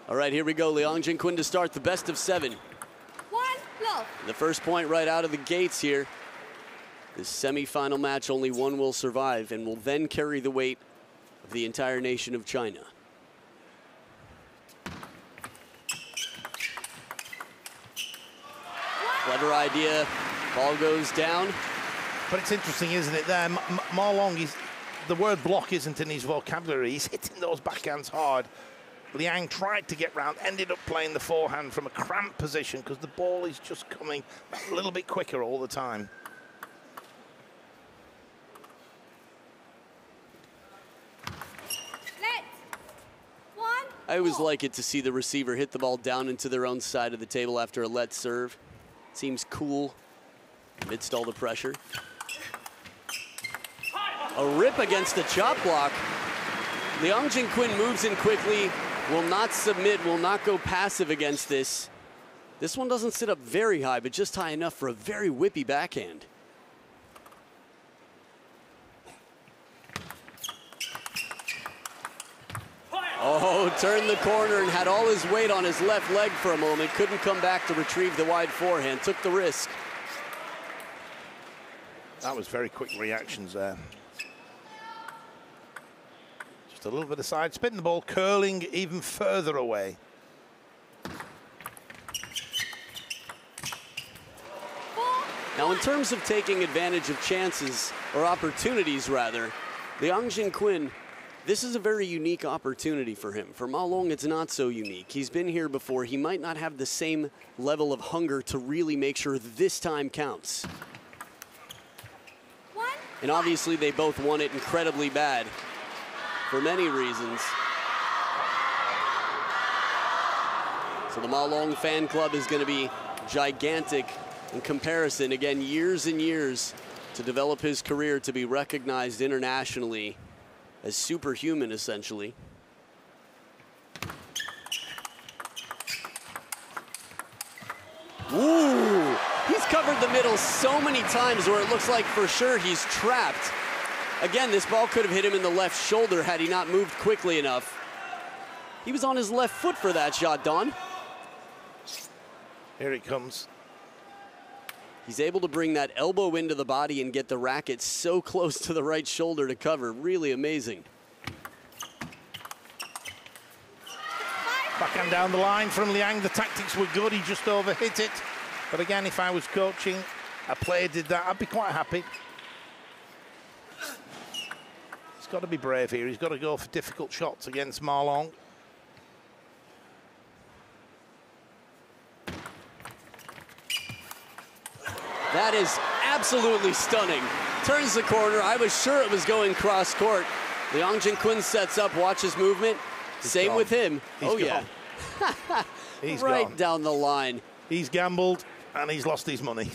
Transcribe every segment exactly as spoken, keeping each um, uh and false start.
All right, here we go. Liang Jinquin to start the best of seven. One, love. The first point right out of the gates here. This semifinal match, only one will survive and will then carry the weight of the entire nation of China. Clever idea. Ball goes down. But it's interesting, isn't it, there? Ma Long, is, the word block isn't in his vocabulary. He's hitting those backhands hard. Liang tried to get round, ended up playing the forehand from a cramped position because the ball is just coming a little bit quicker all the time. I always like it to see the receiver hit the ball down into their own side of the table after a let serve. Seems cool amidst all the pressure. A rip against the chop block. Liang Jinquin moves in quickly, will not submit, will not go passive against this. This one doesn't sit up very high, but just high enough for a very whippy backhand. Oh, turned the corner and had all his weight on his left leg for a moment. Couldn't come back to retrieve the wide forehand. Took the risk. That was very quick reactions there. Just a little bit of side spin, the ball curling even further away. Now, in terms of taking advantage of chances, or opportunities rather, Liang Jinquin, this is a very unique opportunity for him. For Ma Long, it's not so unique. He's been here before. He might not have the same level of hunger to really make sure this time counts. One, and obviously, they both want it incredibly bad for many reasons. So the Ma Long fan club is going to be gigantic in comparison. Again, years and years to develop his career to be recognized internationally as superhuman, essentially. Ooh, he's covered the middle so many times where it looks like for sure he's trapped. Again, this ball could have hit him in the left shoulder had he not moved quickly enough. He was on his left foot for that shot, Don. Here it comes. He's able to bring that elbow into the body and get the racket so close to the right shoulder to cover. Really amazing. Backhand down the line from Liang. The tactics were good. He just overhit it. But again, if I was coaching, a player did that, I'd be quite happy. He's got to be brave here. He's got to go for difficult shots against Ma Long. That is absolutely stunning. Turns the corner. I was sure it was going cross court. Liang Jinquin sets up, watches movement. He's Same gone. with him. He's oh, gone. yeah. He's right gone. down the line. He's gambled and he's lost his money.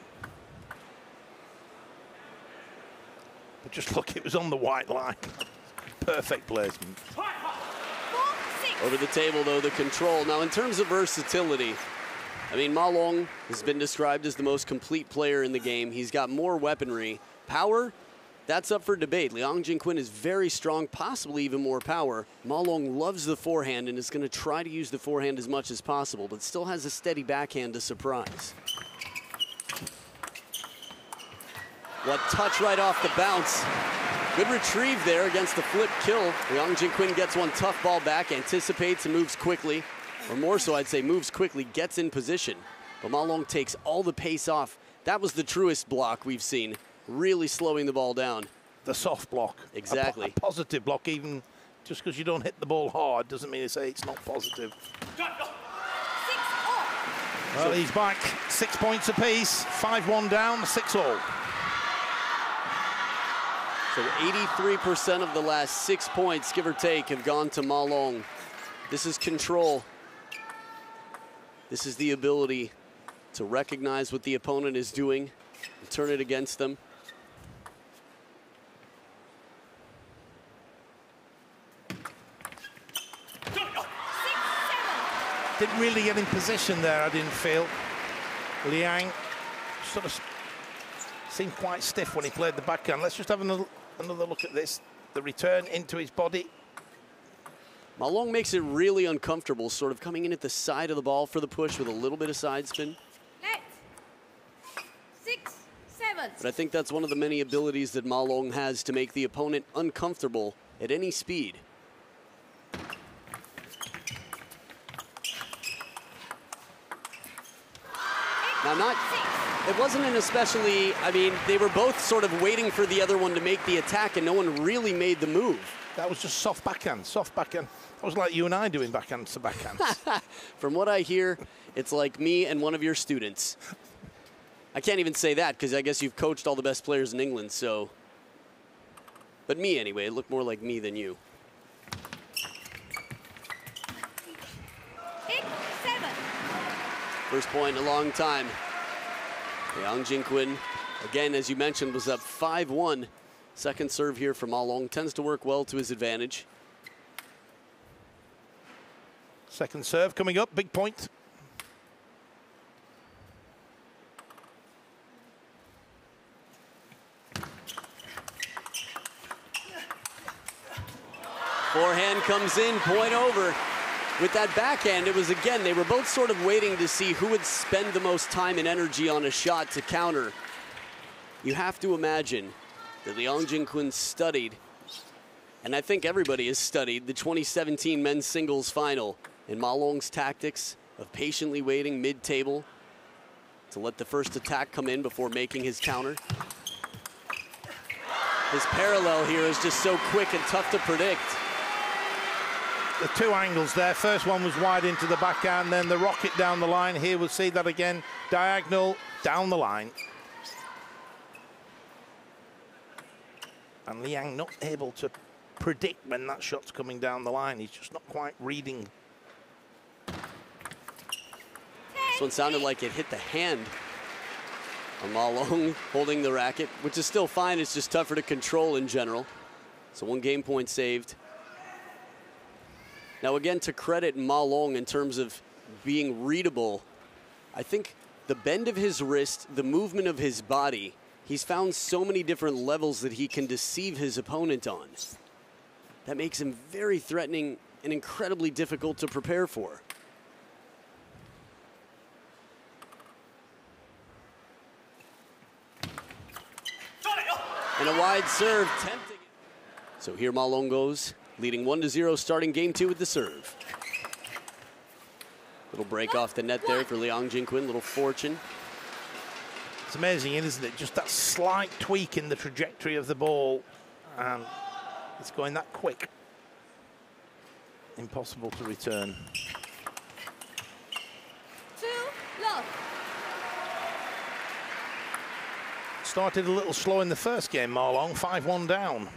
But just look, it was on the white line. Perfect placement. Over the table, though, the control. Now, in terms of versatility, I mean, Ma Long has been described as the most complete player in the game. He's got more weaponry. Power, that's up for debate. Liang Jinquin is very strong, possibly even more power. Ma Long loves the forehand and is going to try to use the forehand as much as possible, but still has a steady backhand to surprise. What touch right off the bounce. Good retrieve there against the flip kill. Liang Jinquin gets one tough ball back, anticipates and moves quickly. Or more so, I'd say moves quickly, gets in position. But Ma Long takes all the pace off. That was the truest block we've seen, really slowing the ball down. The soft block. Exactly. A, po a positive block, even just because you don't hit the ball hard doesn't mean to say it's not positive. Well, he's back. Six points apiece. five one down, six all. So eighty-three percent of the last six points, give or take, have gone to Ma Long. This is control. This is the ability to recognize what the opponent is doing and turn it against them. Didn't really get in position there, I didn't feel. Liang sort of seemed quite stiff when he played the backhand. Let's just have another, another look at this. The return into his body. Ma Long makes it really uncomfortable, sort of coming in at the side of the ball for the push with a little bit of side spin. Net. Six, seven. But I think that's one of the many abilities that Ma Long has to make the opponent uncomfortable at any speed. Now, not, it wasn't an especially, I mean, they were both sort of waiting for the other one to make the attack, and no one really made the move. That was just soft backhand, soft backhand. That was like you and I doing backhands to backhands. From what I hear, it's like me and one of your students. I can't even say that because I guess you've coached all the best players in England, so. But me anyway, it looked more like me than you. Eight, seven. First point in a long time. Liang Jinquin, again, as you mentioned, was up five one. Second serve here for Ma Long. Tends to work well to his advantage. Second serve coming up, big point. Forehand comes in, point over. With that backhand, it was again, they were both sort of waiting to see who would spend the most time and energy on a shot to counter. You have to imagine that Liang Jinquin studied, and I think everybody has studied, the twenty seventeen men's singles final and Ma Long's tactics of patiently waiting mid-table to let the first attack come in before making his counter. His parallel here is just so quick and tough to predict. The two angles there. First one was wide into the backhand, then the rocket down the line. Here we'll see that again. Diagonal down the line. And Liang not able to predict when that shot's coming down the line. He's just not quite reading. This one sounded like it hit the hand of Ma Long holding the racket, which is still fine. It's just tougher to control in general. So one game point saved. Now again, to credit Ma Long in terms of being readable, I think the bend of his wrist, the movement of his body, he's found so many different levels that he can deceive his opponent on. That makes him very threatening and incredibly difficult to prepare for. And a wide serve, tempting. So here Ma Long goes, leading one to zero, starting game two with the serve. Little break off the net there for Liang Jinquin, little fortune. It's amazing, isn't it? Just that slight tweak in the trajectory of the ball, and it's going that quick. Impossible to return. Two, love. Started a little slow in the first game, Ma Long, five one down.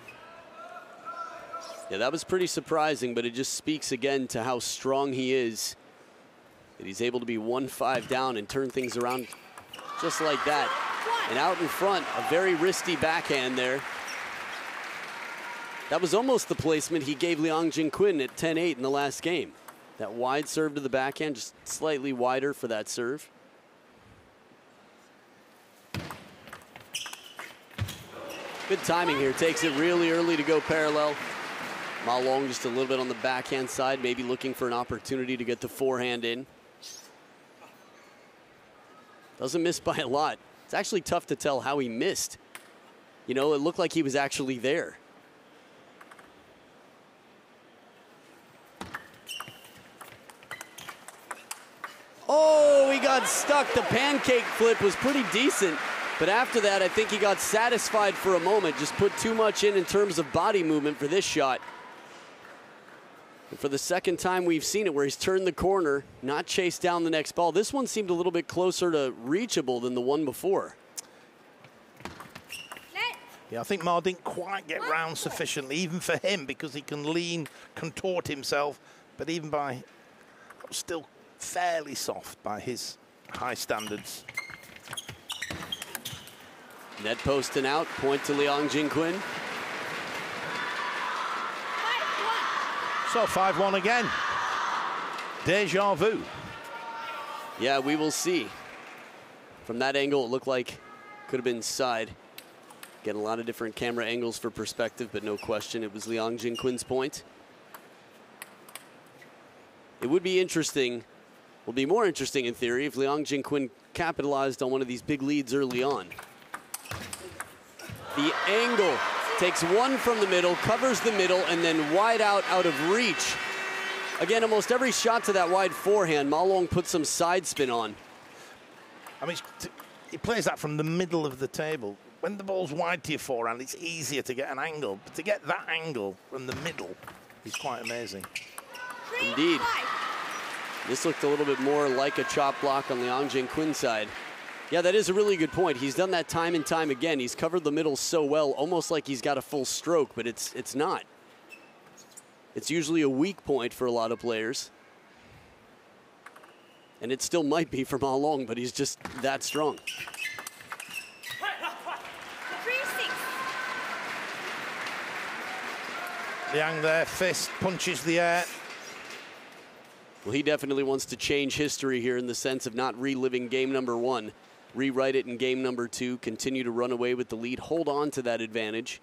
Yeah, that was pretty surprising, but it just speaks again to how strong he is. That he's able to be one five down and turn things around just like that. And out in front, a very wristy backhand there. That was almost the placement he gave Liang Jinquin at ten eight in the last game. That wide serve to the backhand, just slightly wider for that serve. Good timing here, takes it really early to go parallel. Ma Long just a little bit on the backhand side, maybe looking for an opportunity to get the forehand in. Doesn't miss by a lot. It's actually tough to tell how he missed. You know, it looked like he was actually there. Oh, he got stuck. The pancake flip was pretty decent. But after that, I think he got satisfied for a moment. Just put too much in in terms of body movement for this shot. And for the second time we've seen it where he's turned the corner, not chased down the next ball. This one seemed a little bit closer to reachable than the one before. Yeah, I think Ma didn't quite get round sufficiently, even for him, because he can lean, contort himself. But even by, that was still fairly soft by his high standards. Net post and out, point to Liang Jinquin. So five one again. Deja vu. Yeah, we will see. From that angle, it looked like could have been side. Getting a lot of different camera angles for perspective, but no question it was Liang Jinquin's point. It would be interesting, will be more interesting in theory, if Liang Jinquin capitalized on one of these big leads early on. The angle takes one from the middle, covers the middle, and then wide out, out of reach. Again, almost every shot to that wide forehand, Ma Long puts some side spin on. I mean, he plays that from the middle of the table. When the ball's wide to your forehand, it's easier to get an angle. But to get that angle from the middle is quite amazing. Indeed. This looked a little bit more like a chop block on Liang Jinquin's side. Yeah, that is a really good point. He's done that time and time again. He's covered the middle so well, almost like he's got a full stroke, but it's it's not. It's usually a weak point for a lot of players. And it still might be for Ma Long, but he's just that strong. Liang there, fist, punches the air. Well, he definitely wants to change history here in the sense of not reliving game number one. Rewrite it in game number two, continue to run away with the lead, hold on to that advantage.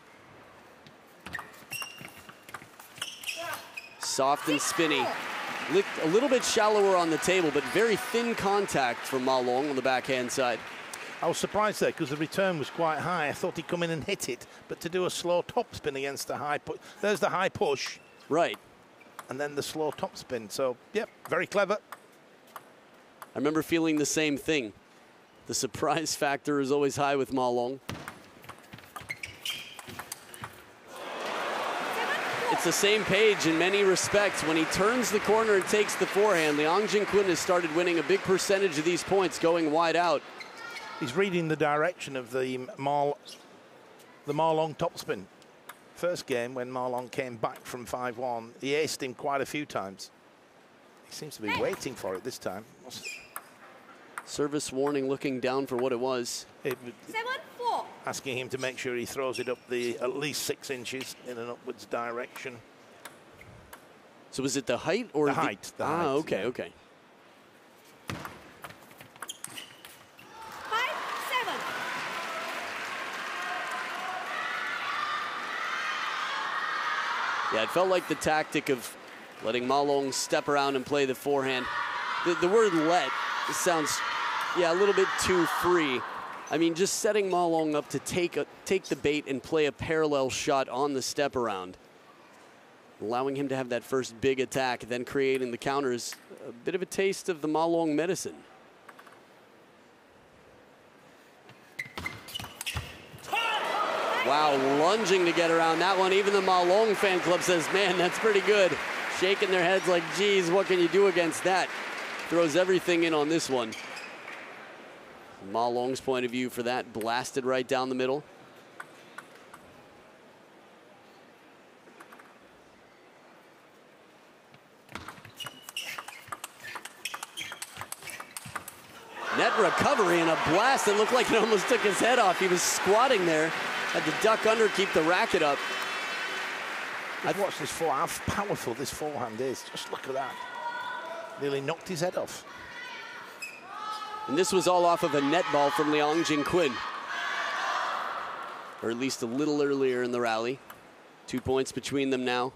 Soft and spinny. A little bit shallower on the table, but very thin contact from Ma Long on the backhand side. I was surprised there because the return was quite high. I thought he'd come in and hit it, but to do a slow topspin against the high push. There's the high push. Right. And then the slow topspin. So, yep, very clever. I remember feeling the same thing. The surprise factor is always high with Ma Long. It's the same page in many respects. When he turns the corner and takes the forehand, Liang Jinquin has started winning a big percentage of these points going wide out. He's reading the direction of the Ma, the Ma Long topspin. First game, when Ma Long came back from five one, he aced him quite a few times. He seems to be waiting for it this time. Service warning looking down for what it was. It, Seven, four. Asking him to make sure he throws it up the at least six inches in an upwards direction. So was it the height or the the height? The ah, height, okay, yeah. okay. Five, seven. Yeah, it felt like the tactic of letting Ma Long step around and play the forehand. The, the word "let" it sounds, yeah, a little bit too free. I mean, just setting Ma Long up to take a, take the bait and play a parallel shot on the step around, allowing him to have that first big attack, then creating the counters. A bit of a taste of the Ma Long medicine. Wow, lunging to get around that one. Even the Ma Long fan club says, man, that's pretty good. Shaking their heads like, geez, what can you do against that? Throws everything in on this one. Ma Long's point of view for that, blasted right down the middle. Net recovery and a blast that looked like it almost took his head off. He was squatting there, had to duck under, keep the racket up. I've watched this forehand, how powerful this forehand is. Just look at that. Nearly knocked his head off. And this was all off of a net ball from Liang Jinquin. Or at least a little earlier in the rally. Two points between them now.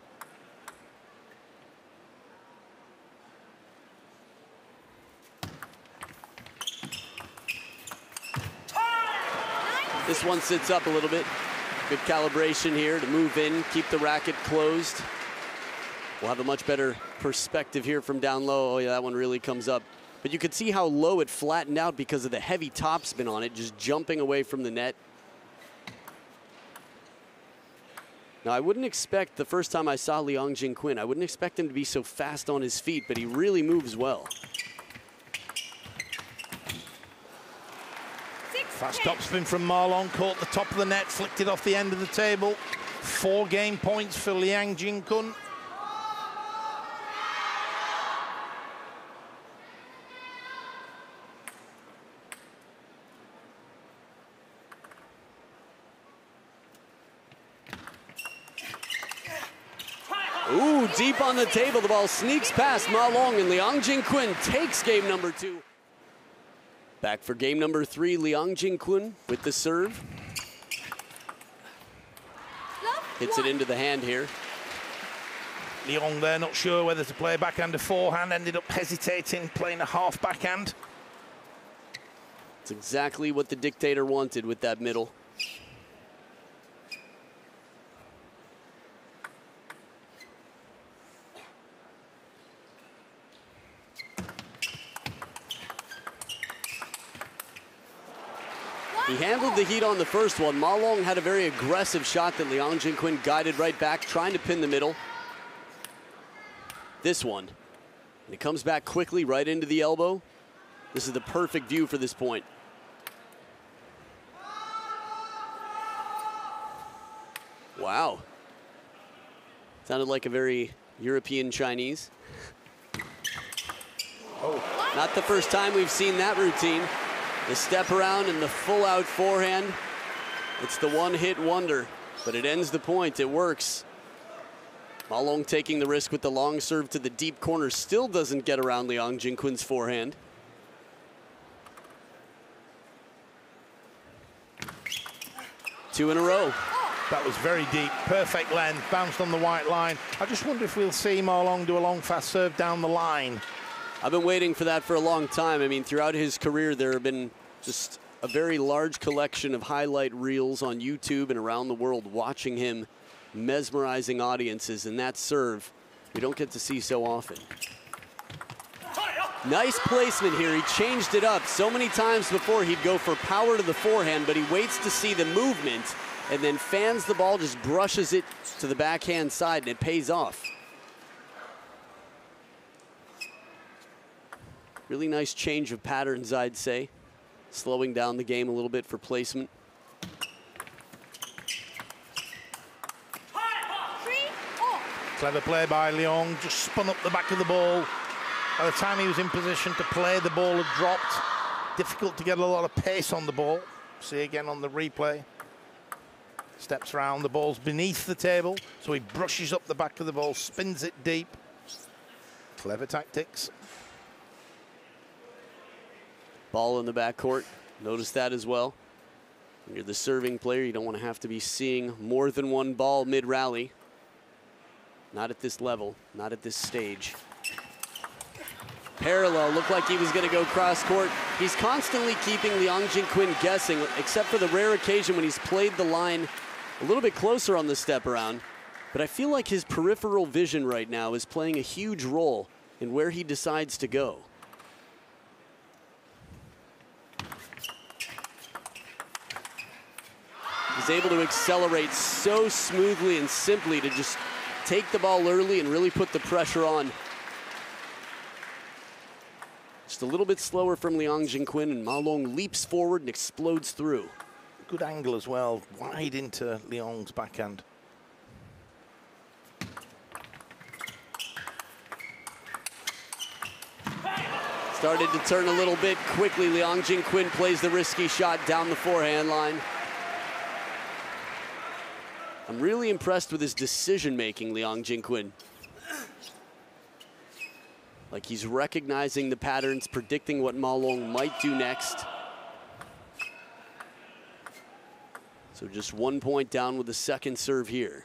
This one sits up a little bit. Good calibration here to move in, keep the racket closed. We'll have a much better perspective here from down low. Oh yeah, that one really comes up. But you could see how low it flattened out because of the heavy topspin on it, just jumping away from the net. Now, I wouldn't expect, the first time I saw Liang Jinquin, I wouldn't expect him to be so fast on his feet, but he really moves well. Fast topspin from Ma Long, caught the top of the net, flicked it off the end of the table. Four game points for Liang Jinquin. Ooh, deep on the table. The ball sneaks past Ma Long, and Liang Jinquin takes game number two. Back for game number three, Liang Jinquin with the serve. Hits it into the hand here. Leong there, not sure whether to play backhand or forehand, ended up hesitating, playing a half backhand. It's exactly what the dictator wanted with that middle. He handled the heat on the first one. Ma Long had a very aggressive shot that Liang Jinquin guided right back, trying to pin the middle. This one, and it comes back quickly right into the elbow. This is the perfect view for this point. Wow. Sounded like a very European Chinese. Oh. Not the first time we've seen that routine. The step around and the full out forehand. It's the one hit wonder, but it ends the point. It works. Ma Long taking the risk with the long serve to the deep corner. Still doesn't get around Liang Jinquin's forehand. Two in a row. That was very deep, perfect length, bounced on the white line. I just wonder if we'll see Ma Long do a long fast serve down the line. I've been waiting for that for a long time. I mean, throughout his career, there have been just a very large collection of highlight reels on YouTube and around the world watching him, mesmerizing audiences, and that serve we don't get to see so often. Nice placement here. He changed it up. So many times before he'd go for power to the forehand, but he waits to see the movement and then fans the ball, just brushes it to the backhand side, and it pays off. Really nice change of patterns, I'd say. Slowing down the game a little bit for placement. Clever play by Leong, just spun up the back of the ball. By the time he was in position to play, the ball had dropped. Difficult to get a lot of pace on the ball. See again on the replay. Steps around, the ball's beneath the table, so he brushes up the back of the ball, spins it deep. Clever tactics. Ball in the backcourt. Notice that as well. When you're the serving player, you don't want to have to be seeing more than one ball mid-rally. Not at this level, not at this stage. Parallel, looked like he was going to go cross-court. He's constantly keeping Liang Jinquin guessing, except for the rare occasion when he's played the line a little bit closer on the step around. But I feel like his peripheral vision right now is playing a huge role in where he decides to go. He's able to accelerate so smoothly and simply to just take the ball early and really put the pressure on. Just a little bit slower from Liang Jinquin, and Ma Long leaps forward and explodes through. Good angle as well, wide into Leong's backhand. Started to turn a little bit quickly. Liang Jinquin plays the risky shot down the forehand line. I'm really impressed with his decision-making, Liang Jinquin. Like he's recognizing the patterns, predicting what Ma Long might do next. So just one point down with the second serve here.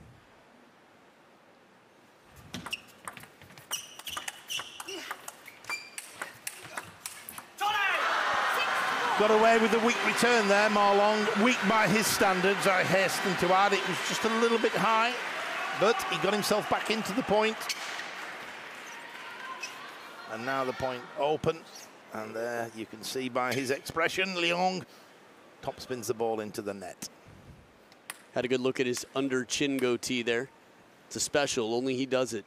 Got away with the weak return there, Ma Long. Weak by his standards, I hasten to add. It was just a little bit high, but he got himself back into the point. And now the point open. And there you can see by his expression, Leong top spins the ball into the net. Had a good look at his under chin goatee there. It's a special, only he does it.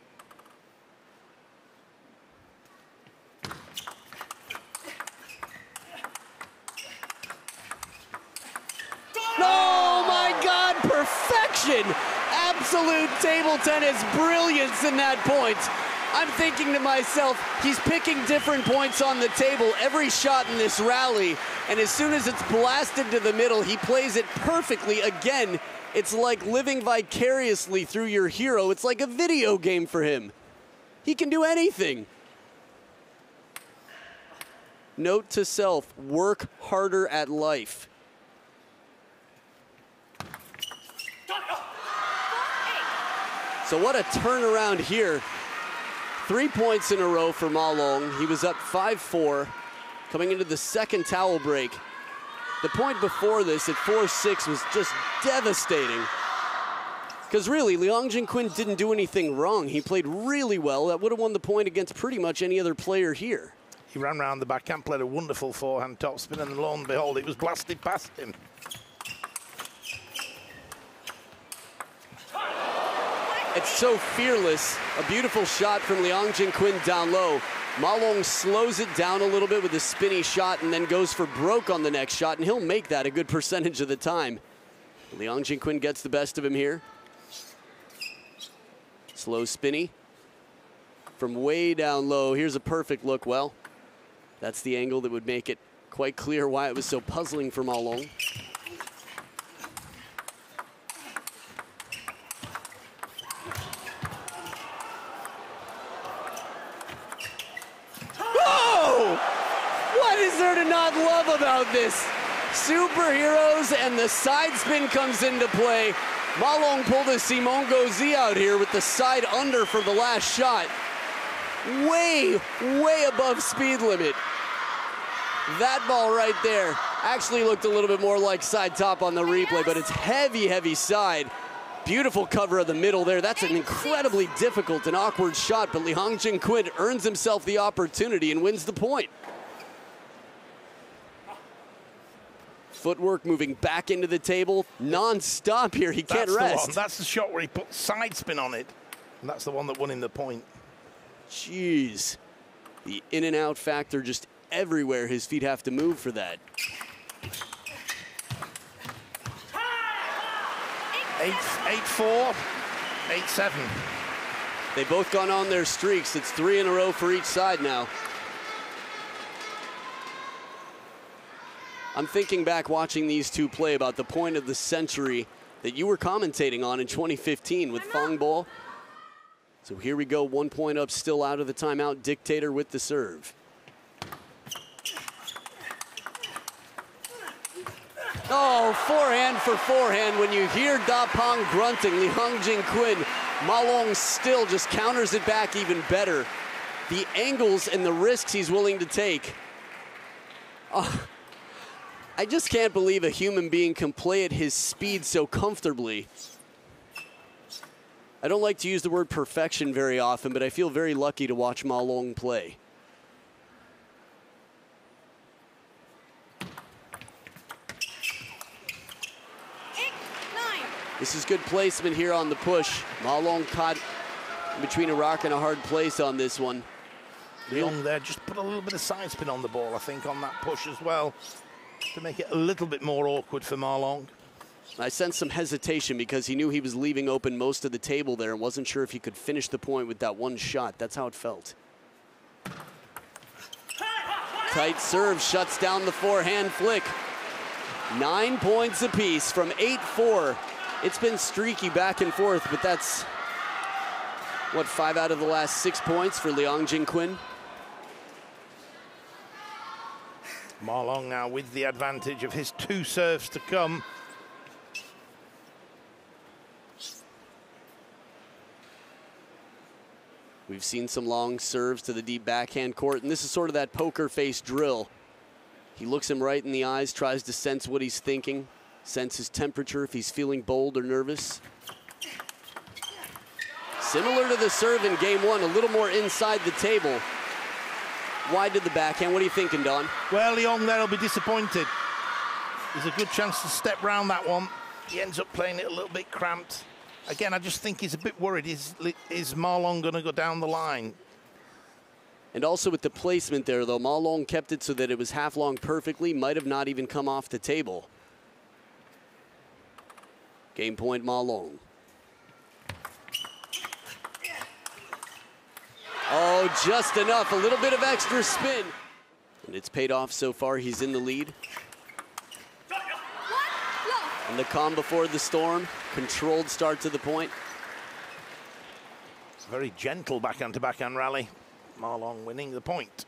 Oh my God, perfection! Absolute table tennis brilliance in that point. I'm thinking to myself, he's picking different points on the table every shot in this rally, and as soon as it's blasted to the middle, he plays it perfectly. Again, it's like living vicariously through your hero. It's like a video game for him. He can do anything. Note to self, work harder at life. So what a turnaround here. Three points in a row for Ma Long. He was up five four coming into the second towel break. The point before this at four six was just devastating. Because really, Leong Jin Quinn didn't do anything wrong. He played really well. That would have won the point against pretty much any other player here. He ran round the backhand, played a wonderful forehand topspin, and lo and behold, it was blasted past him. It's so fearless. A beautiful shot from Leong Jin Quinn down low. Ma Long slows it down a little bit with a spinny shot and then goes for broke on the next shot, and he'll make that a good percentage of the time. Leong Jin Quinn gets the best of him here. Slow spinny from way down low. Here's a perfect look. Well, that's the angle that would make it quite clear why it was so puzzling for Ma Long. What is there to not love about this? Superheroes, and the side spin comes into play. Ma Long pulled a Simon Gauzy out here with the side under for the last shot. Way, way above speed limit. That ball right there actually looked a little bit more like side top on the replay, but it's heavy, heavy side. Beautiful cover of the middle there. That's an incredibly difficult and awkward shot, but Leong Jin Quinn earns himself the opportunity and wins the point. Footwork moving back into the table non-stop here. He can't that's rest. The one. That's the shot where he put side spin on it. And that's the one that won him the point. Jeez. The in and out factor just everywhere his feet have to move for that. Eight, eight, four, eight, seven. They've both gone on their streaks. It's three in a row for each side now. I'm thinking back watching these two play about the point of the century that you were commentating on in twenty fifteen with Fang Bo. So here we go, one point up, still out of the timeout. Dictator with the serve. Oh, forehand for forehand. When you hear Da Pang grunting, Leong Jin Quinn, Ma Long still just counters it back even better. The angles and the risks he's willing to take. Oh, I just can't believe a human being can play at his speed so comfortably. I don't like to use the word perfection very often, but I feel very lucky to watch Ma Long play. Eight, nine. This is good placement here on the push. Ma Long caught in between a rock and a hard place on this one. Leong there just put a little bit of side spin on the ball, I think, on that push as well, to make it a little bit more awkward for Ma Long. I sensed some hesitation because he knew he was leaving open most of the table there and wasn't sure if he could finish the point with that one shot. That's how it felt. Tight serve shuts down the forehand flick. Nine points apiece from eight four. It's been streaky back and forth, but that's, what, five out of the last six points for Leong Jin Quinn? Ma Long now with the advantage of his two serves to come. We've seen some long serves to the deep backhand court, and this is sort of that poker face drill. He looks him right in the eyes, tries to sense what he's thinking, sense his temperature, if he's feeling bold or nervous. Similar to the serve in game one, a little more inside the table. Wide to the backhand. What are you thinking, Don? Well, Leong there will be disappointed. There's a good chance to step round that one. He ends up playing it a little bit cramped. Again, I just think he's a bit worried. Is, is Ma Long going to go down the line? And also with the placement there, though, Ma Long kept it so that it was half long perfectly, might have not even come off the table. Game point, Ma Long. Oh, just enough, a little bit of extra spin. And it's paid off so far, he's in the lead. And the calm before the storm, controlled start to the point. Very gentle backhand to backhand rally. Ma Long winning the point.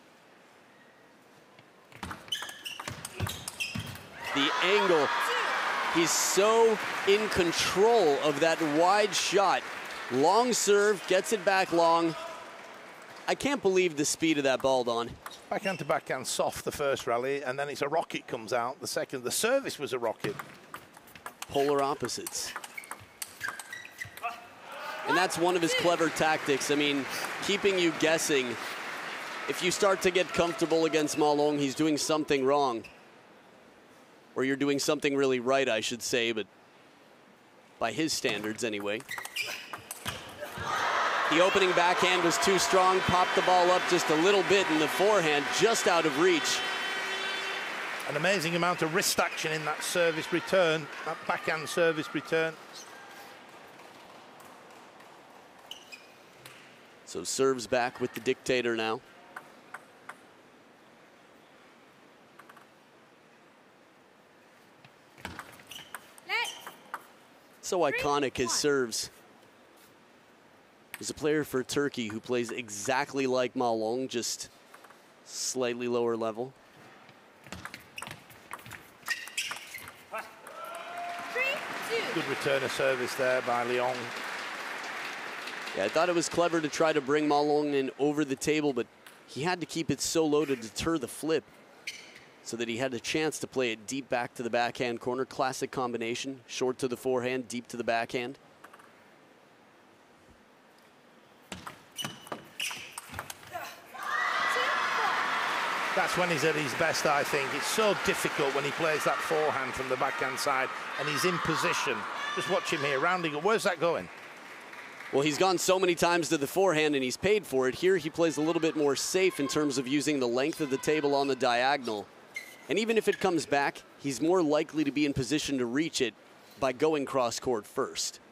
The angle He's so in control of that wide shot. Long serve, gets it back long. I can't believe the speed of that ball, Don. Backhand to backhand soft the first rally, and then it's a rocket comes out. The second, the service was a rocket. Polar opposites. And that's one of his clever tactics. I mean, keeping you guessing. If you start to get comfortable against Ma Long, he's doing something wrong. Or you're doing something really right, I should say, but by his standards anyway. The opening backhand was too strong, popped the ball up just a little bit, and the forehand just out of reach. An amazing amount of wrist action in that service return, that backhand service return. So serves back with the dictator now. So iconic, his serves. He's a player for Turkey who plays exactly like Ma Long, just slightly lower level. Good return of service there by Leong. Yeah, I thought it was clever to try to bring Ma Long in over the table, but he had to keep it so low to deter the flip so that he had a chance to play it deep back to the backhand corner. Classic combination, short to the forehand, deep to the backhand. That's when he's at his best, I think. It's so difficult when he plays that forehand from the backhand side and he's in position. Just watch him here, rounding up. Where's that going? Well, he's gone so many times to the forehand and he's paid for it. Here he plays a little bit more safe in terms of using the length of the table on the diagonal. And even if it comes back, he's more likely to be in position to reach it by going cross court first.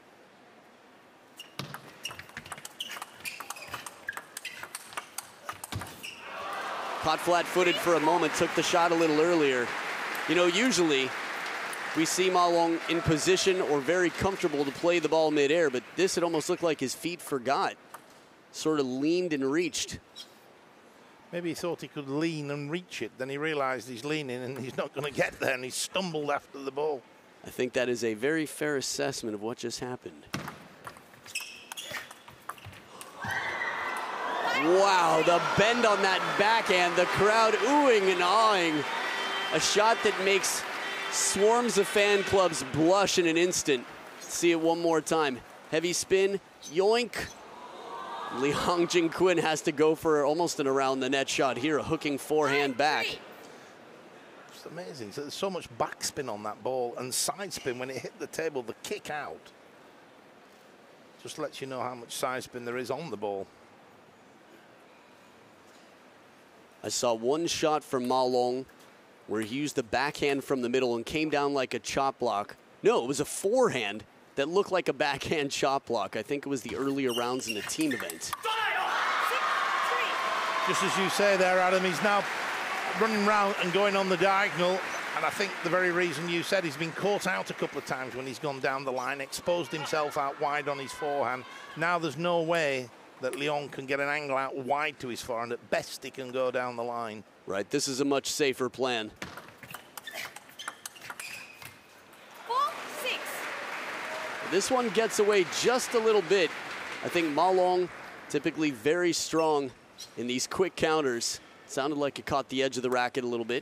Caught flat-footed for a moment, took the shot a little earlier. You know, usually we see Ma Long in position or very comfortable to play the ball midair, but this, it almost looked like his feet forgot. Sort of leaned and reached. Maybe he thought he could lean and reach it. Then he realized he's leaning and he's not going to get there, and he stumbled after the ball. I think that is a very fair assessment of what just happened. Wow, the bend on that backhand, the crowd oohing and awing. A shot that makes swarms of fan clubs blush in an instant. See it one more time. Heavy spin, yoink. Leong Jin-Quinn has to go for almost an around the net shot here, a hooking forehand back. It's amazing. So there's so much backspin on that ball and side spin when it hit the table, the kick out. Just lets you know how much side spin there is on the ball. I saw one shot from Ma Long where he used the backhand from the middle and came down like a chop block. No, it was a forehand that looked like a backhand chop block. I think it was the earlier rounds in the team event. Just as you say there, Adam, he's now running round and going on the diagonal. And I think the very reason you said, he's been caught out a couple of times when he's gone down the line, exposed himself out wide on his forehand. Now there's no way that Leong can get an angle out wide to his forehand. At best, he can go down the line. Right, this is a much safer plan. Four, six. This one gets away just a little bit. I think Ma Long, typically very strong in these quick counters. Sounded like it caught the edge of the racket a little bit.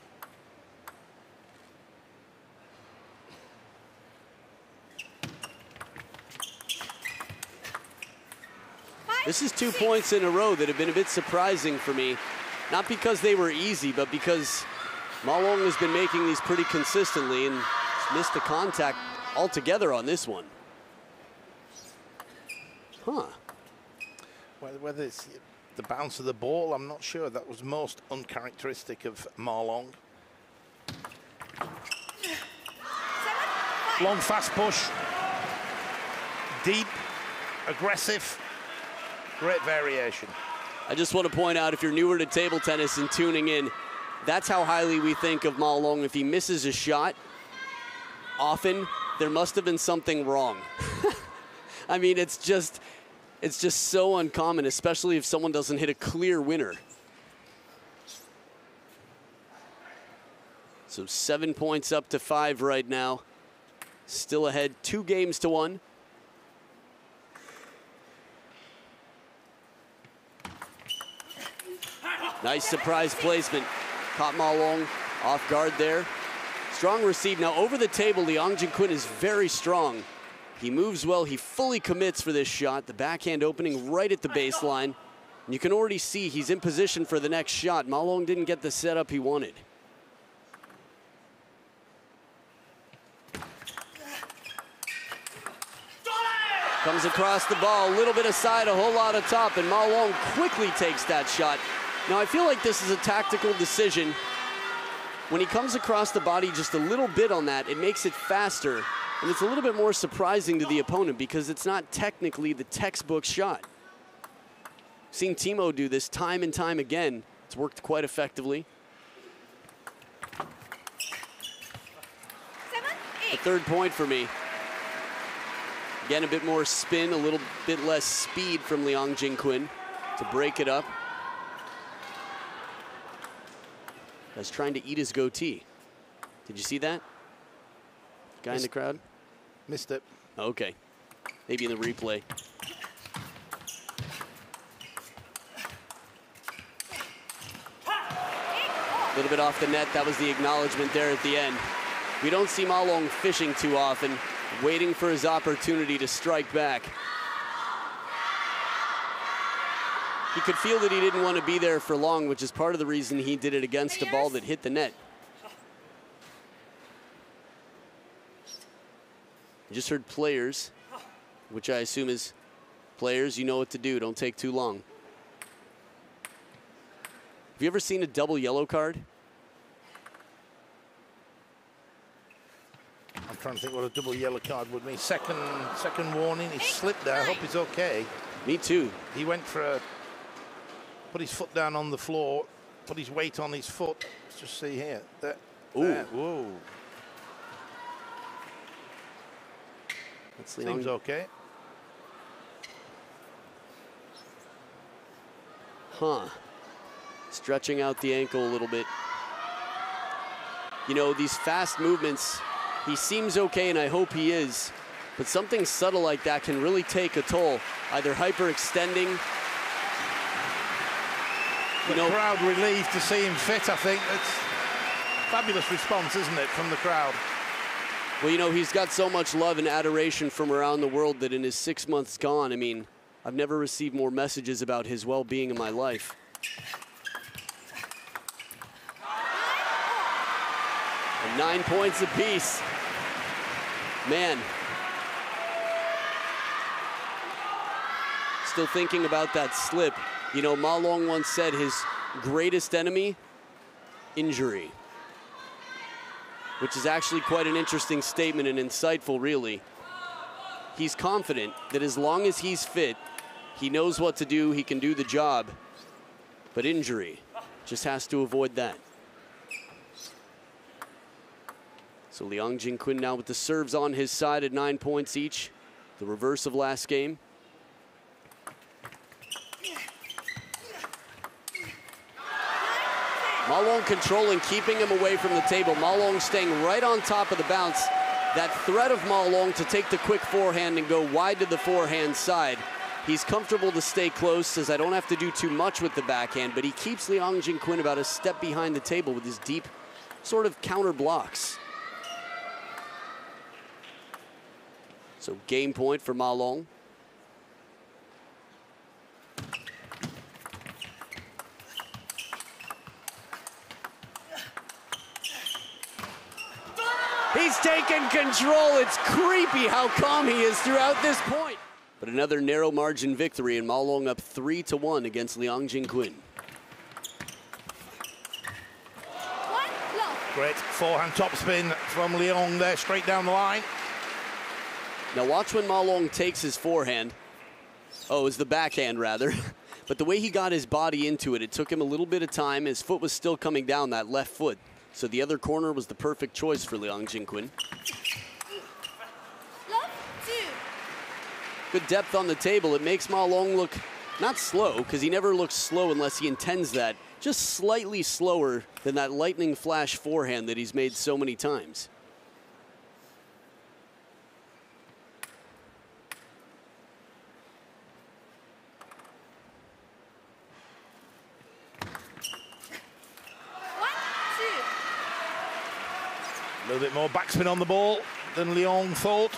This is two points in a row that have been a bit surprising for me. Not because they were easy, but because Ma Long has been making these pretty consistently and missed the contact altogether on this one. Huh. Whether it's the bounce of the ball, I'm not sure. That was most uncharacteristic of Ma Long. Long fast push. Deep, aggressive. Great variation. I just want to point out, if you're newer to table tennis and tuning in, that's how highly we think of Ma Long. If he misses a shot, often there must have been something wrong. I mean, it's just, it's just so uncommon, especially if someone doesn't hit a clear winner. So seven points up to five right now. still ahead two games to one. Nice surprise placement. Caught Ma Long off guard there. Strong receive. Now over the table, Liang Jinquin is very strong. He moves well. He fully commits for this shot. The backhand opening right at the baseline. And you can already see he's in position for the next shot. Ma Long didn't get the setup he wanted. Comes across the ball, a little bit of side, a whole lot of top, and Ma Long quickly takes that shot. Now I feel like this is a tactical decision. When he comes across the body just a little bit on that, it makes it faster, and it's a little bit more surprising to the opponent because it's not technically the textbook shot. Seen Timo do this time and time again. It's worked quite effectively. Seven, The eight. third point for me. Again, a bit more spin, a little bit less speed from Liang Jinquin to break it up. As trying to eat his goatee. Did you see that? Guy in the crowd? Missed it. Okay. Maybe in the replay. A little bit off the net. That was the acknowledgement there at the end. We don't see Ma Long fishing too often, waiting for his opportunity to strike back. He could feel that he didn't want to be there for long, which is part of the reason he did it against a ball that hit the net. You just heard players, which I assume is players, you know what to do, don't take too long. Have you ever seen a double yellow card? I'm trying to think what a double yellow card would mean. Second, second warning. He slipped there. I hope he's okay. Me too. He went for a, put his foot down on the floor, put his weight on his foot. Let's just see here. There, Ooh. there. Whoa. That's Seems okay. Huh. Stretching out the ankle a little bit. You know, these fast movements, he seems okay, and I hope he is. But something subtle like that can really take a toll. Either hyperextending. The You know, crowd relieved to see him fit, I think. It's fabulous response, isn't it, from the crowd? well, you know, he's got so much love and adoration from around the world that in his six months gone, I mean, I've never received more messages about his well-being in my life. And nine points apiece. Man. Still thinking about that slip. You know, Ma Long once said his greatest enemy, injury. Which is actually quite an interesting statement and insightful, really. He's confident that as long as he's fit, he knows what to do, he can do the job. But injury, just has to avoid that. So Liang Jinquin now with the serves on his side at nine points each. The reverse of last game. Ma Long controlling, keeping him away from the table. Ma Long staying right on top of the bounce. That threat of Ma Long to take the quick forehand and go wide to the forehand side. He's comfortable to stay close, says I don't have to do too much with the backhand, but he keeps Liang Jinquin about a step behind the table with his deep sort of counter blocks. So game point for Ma Long. He's taken control. It's creepy how calm he is throughout this point. But another narrow margin victory, and Ma Long up three to one against Liang Jinquin. One, love. Great forehand topspin from Liang there, straight down the line. Now watch when Ma Long takes his forehand. Oh, it's the backhand rather. But the way he got his body into it, it took him a little bit of time. His foot was still coming down, that left foot. So the other corner was the perfect choice for Liang Jinquin. Love, two. Good depth on the table. It makes Ma Long look not slow, because he never looks slow unless he intends that. Just slightly slower than that lightning flash forehand that he's made so many times. little bit more backspin on the ball than Leong thought.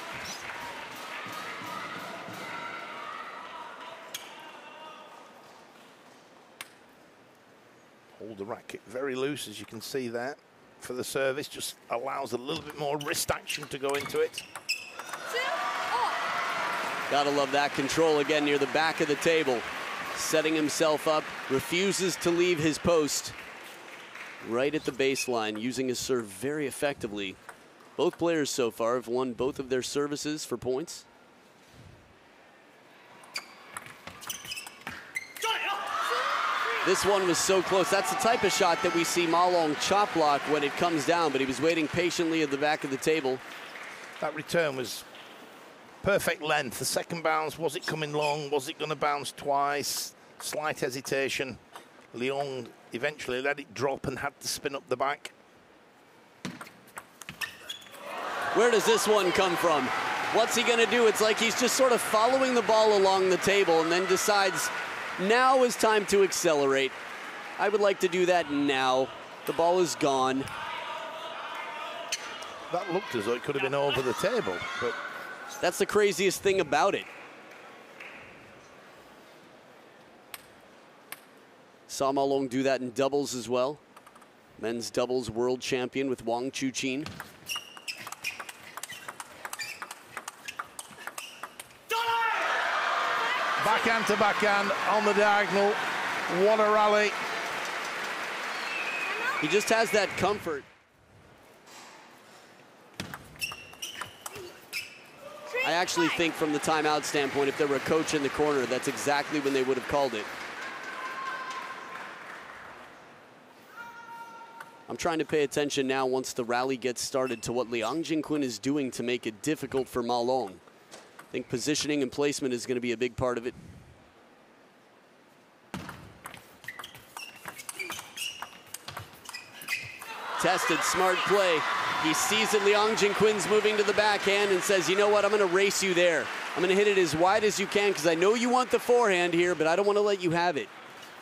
Hold the racket very loose, as you can see there, for the service. Just allows a little bit more wrist action to go into it. Gotta love that control again near the back of the table. Setting himself up, refuses to leave his post. Right at the baseline, using his serve very effectively. Both players so far have won both of their services for points. This one was so close. That's the type of shot that we see Ma Long chop block when it comes down, but he was waiting patiently at the back of the table. That return was perfect length. The second bounce, was it coming long? Was it going to bounce twice? Slight hesitation. Leong eventually let it drop and had to spin up the back. Where does this one come from? What's he going to do? It's like he's just sort of following the ball along the table and then decides now is time to accelerate. I would like to do that now. The ball is gone. That looked as though it could have been over the table, but that's the craziest thing about it. Saw Ma Long do that in doubles as well. Men's doubles world champion with Wang Chuqin. Backhand to backhand on the diagonal. What a rally. He just has that comfort. I actually think from the timeout standpoint, if there were a coach in the corner, that's exactly when they would have called it. I'm trying to pay attention now once the rally gets started to what Liang Jinquin is doing to make it difficult for Ma Long. I think positioning and placement is going to be a big part of it. Tested, smart play. He sees that Liang Jinquin's moving to the backhand and says, you know what, I'm going to race you there. I'm going to hit it as wide as you can because I know you want the forehand here, but I don't want to let you have it.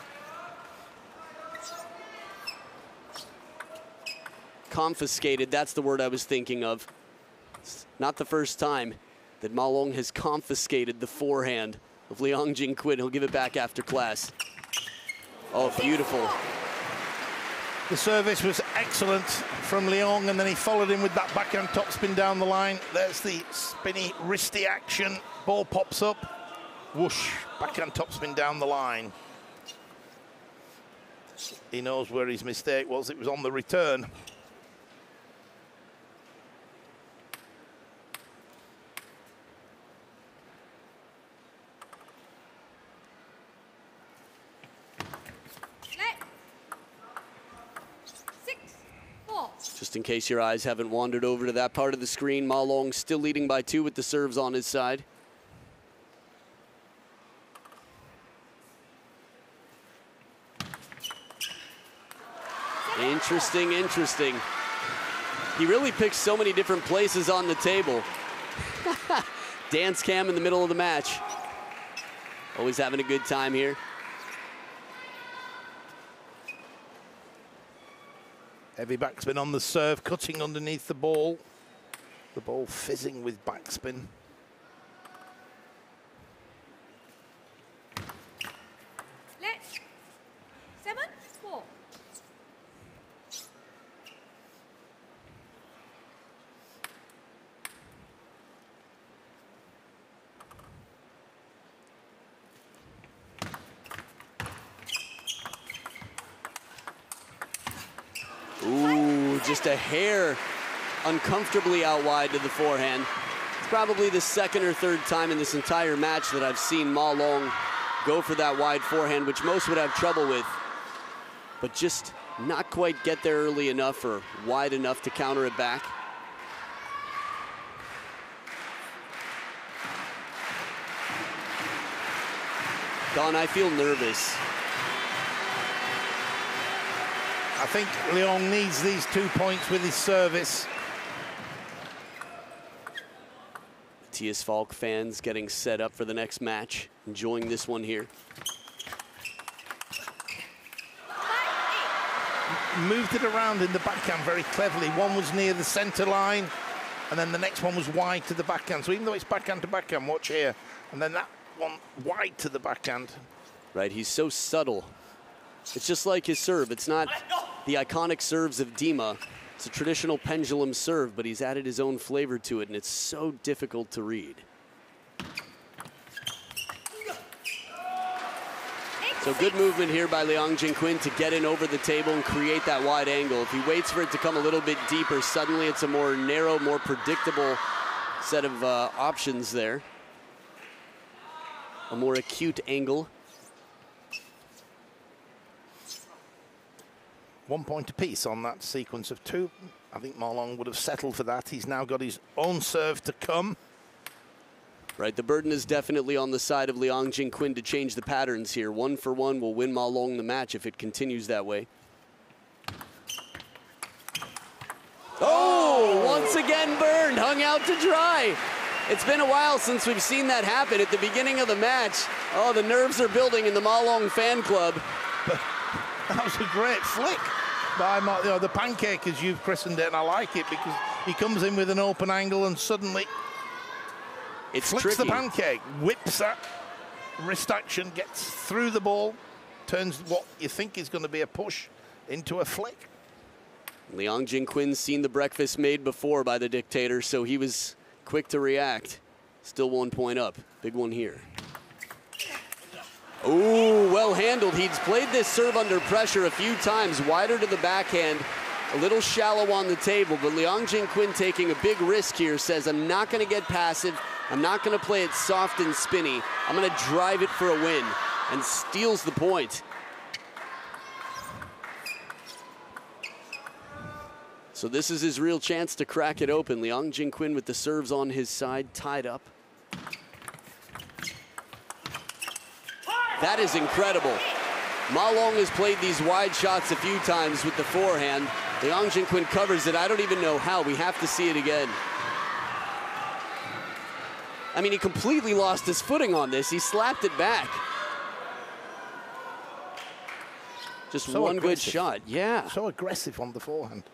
Confiscated, that's the word I was thinking of. It's not the first time that Ma Long has confiscated the forehand of Liang Jinquin. He'll give it back after class. Oh, beautiful. The service was excellent from Leong, and then he followed him with that backhand topspin down the line. There's the spinny, wristy action. Ball pops up. Whoosh, backhand topspin down the line. He knows where his mistake was. It was on the return. Just in case your eyes haven't wandered over to that part of the screen, Ma Long still leading by two with the serves on his side. Interesting, interesting. He really picks so many different places on the table. Dance cam in the middle of the match. Always having a good time here. Heavy backspin on the serve, cutting underneath the ball. The ball fizzing with backspin. Let's seven, four. Ooh, just a hair uncomfortably out wide to the forehand. It's probably the second or third time in this entire match that I've seen Ma Long go for that wide forehand, which most would have trouble with, but just not quite get there early enough or wide enough to counter it back. Don, I feel nervous. I think Leong needs these two points with his service. Matthias Falk fans getting set up for the next match, enjoying this one here. moved it around in the backhand very cleverly. One was near the centre line, and then the next one was wide to the backhand. So even though it's backhand to backhand, watch here, and then that one wide to the backhand. Right, he's so subtle. It's just like his serve. It's not the iconic serves of Dima. It's a traditional pendulum serve, but he's added his own flavor to it, and it's so difficult to read. So good movement here by Liang Jinquin to get in over the table and create that wide angle. If he waits for it to come a little bit deeper, suddenly it's a more narrow, more predictable set of uh, options there. A more acute angle. One point apiece on that sequence of two. I think Ma Long would have settled for that. He's now got his own serve to come. Right, the burden is definitely on the side of Liang Jinquin to change the patterns here. One for one will win Ma Long the match if it continues that way. Oh, once again burned, hung out to dry. It's been a while since we've seen that happen at the beginning of the match. Oh, the nerves are building in the Ma Long fan club. But that was a great flick by Ma, you know, the pancake, as you've christened it, and I like it because he comes in with an open angle and suddenly it's flicks tricky. the pancake, whips that wrist action, gets through the ball, turns what you think is going to be a push into a flick. Liang Jinquin's seen the breakfast made before by the dictator, so he was quick to react. Still one point up. Big one here. Ooh, well handled. He's played this serve under pressure a few times, wider to the backhand, a little shallow on the table, but Liang Jinquin taking a big risk here, says, I'm not going to get passive. I'm not going to play it soft and spinny. I'm going to drive it for a win, and steals the point. So this is his real chance to crack it open. Liang Jinquin with the serves on his side, tied up. That is incredible. Ma Long has played these wide shots a few times with the forehand. Liang Jinquin covers it. I don't even know how. We have to see it again. I mean, he completely lost his footing on this. He slapped it back. Just so one aggressive. good shot. Yeah. So aggressive on the forehand.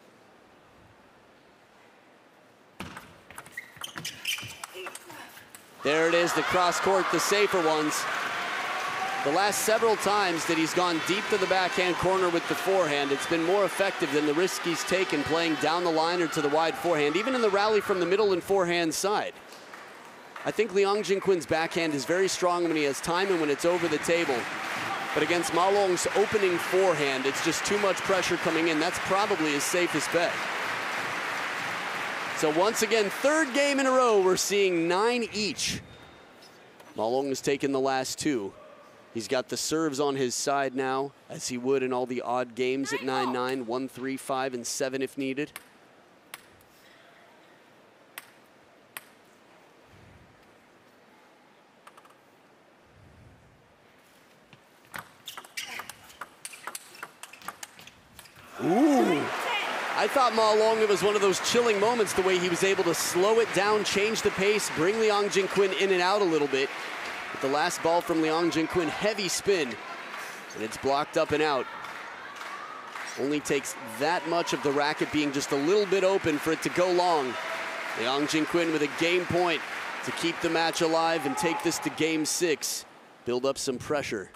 There it is, the cross court, the safer ones. The last several times that he's gone deep to the backhand corner with the forehand, it's been more effective than the risk he's taken playing down the line or to the wide forehand, even in the rally from the middle and forehand side. I think Liang Jinquin's backhand is very strong when he has time and when it's over the table. But against Ma Long's opening forehand, it's just too much pressure coming in. That's probably his safest bet. So once again, third game in a row, we're seeing nine each. Ma Long has taken the last two. He's got the serves on his side now, as he would in all the odd games at nine nine, one three, five, and seven if needed. Ooh. I thought Ma Long, it was one of those chilling moments, the way he was able to slow it down, change the pace, bring Liang Jinquin in and out a little bit. But the last ball from Liang Jinquin, heavy spin, and it's blocked up and out. Only takes that much of the racket being just a little bit open for it to go long. Liang Jinquin with a game point to keep the match alive and take this to game six. Build up some pressure.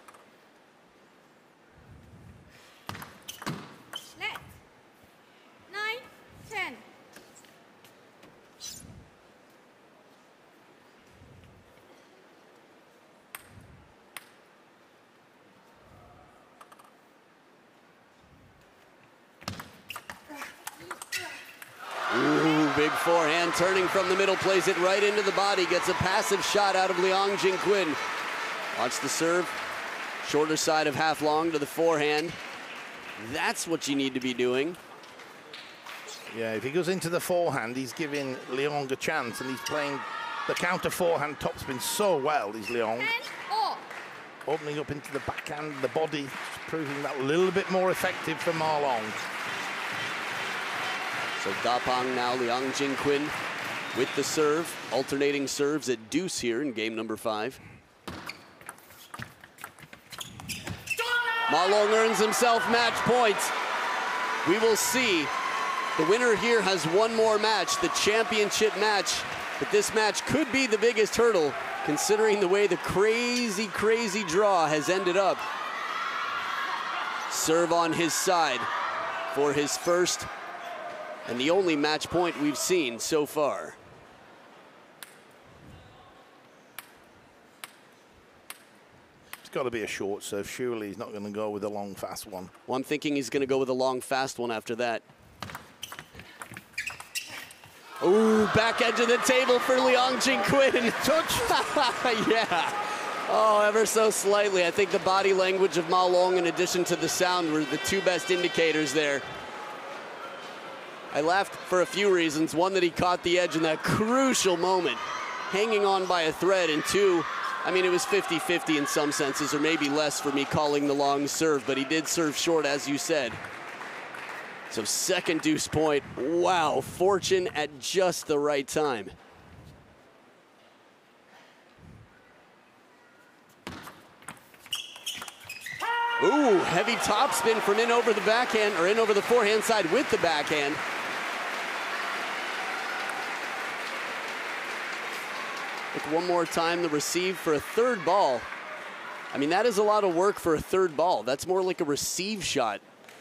Big forehand, turning from the middle, plays it right into the body, gets a passive shot out of Liang Jinquin. Watch the serve, shorter side of half long to the forehand. That's what you need to be doing. Yeah, if he goes into the forehand, he's giving Liang a chance, and he's playing the counter forehand topspin so well, is Liang. Opening up into the backhand, the body, proving that a little bit more effective for Ma Long. So Dapang now, Liang Jinquin with the serve, alternating serves at deuce here in game number five. Ma Long earns himself match points. we will see. The winner here has one more match, the championship match. But this match could be the biggest hurdle, considering the way the crazy, crazy draw has ended up. Serve on his side for his first and the only match point we've seen so far. It's got to be a short serve. Surely he's not going to go with a long, fast one. Well, I'm thinking he's going to go with a long, fast one after that. Ooh, back edge of the table for Liang Jingquin. Touch. Yeah. Oh, ever so slightly. I think the body language of Ma Long, in addition to the sound, were the two best indicators there. I laughed for a few reasons. One, that he caught the edge in that crucial moment, hanging on by a thread. And two, I mean, it was fifty fifty in some senses, or maybe less for me calling the long serve, but he did serve short, as you said. So second deuce point. Wow, fortune at just the right time. Ooh, heavy topspin from in over the backhand, or in over the forehand side with the backhand. Look one more time, the receive for a third ball. I mean, that is a lot of work for a third ball. That's more like a receive shot.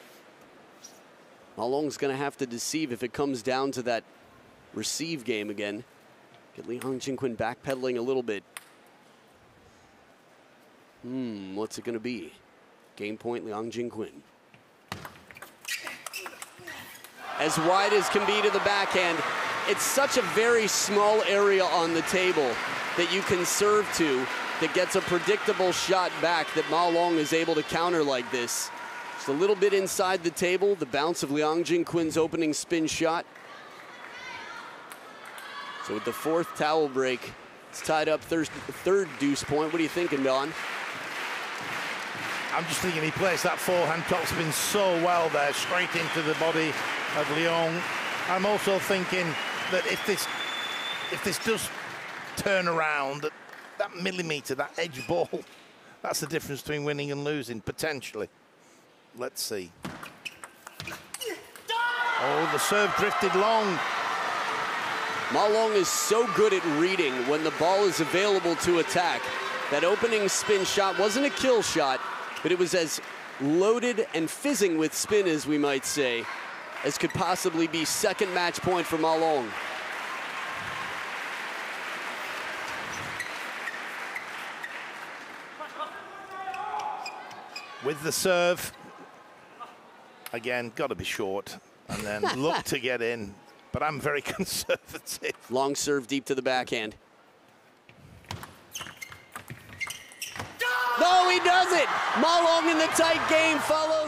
Ma Long's going to have to deceive if it comes down to that receive game again. Get Liang Jingquin backpedaling a little bit. Hmm, what's it going to be? Game point, Liang Jingquin. As wide as can be to the backhand. It's such a very small area on the table that you can serve to that gets a predictable shot back that Ma Long is able to counter like this. Just a little bit inside the table, the bounce of Liang Jingquin's opening spin shot. So with the fourth towel break, it's tied up third, third deuce point. What are you thinking, Don? I'm just thinking he plays that forehand topspin so well there, straight into the body of Liang. I'm also thinking that if this if this does turn around, that, that millimetre, that edge ball, that's the difference between winning and losing, potentially. Let's see. Oh, the serve drifted long. Ma Long is so good at reading when the ball is available to attack. That opening spin shot wasn't a kill shot, but it was as loaded and fizzing with spin, as we might say, as could possibly be second match point for Ma Long. With the serve, again, got to be short, and then look to get in, but I'm very conservative. Long serve deep to the backhand. No, he does it! Ma Long in the tight game, follow.